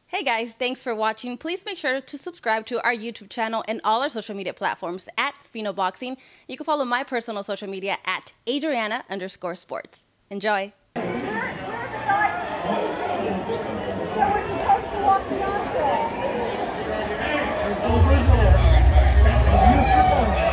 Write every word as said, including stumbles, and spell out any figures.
Hey guys, thanks for watching. Please make sure to subscribe to our YouTube channel and all our social media platforms at Phenoboxing. You can follow my personal social media at Adriana underscore sports. Enjoy. Where, where are the guys that were supposed to walk the entree?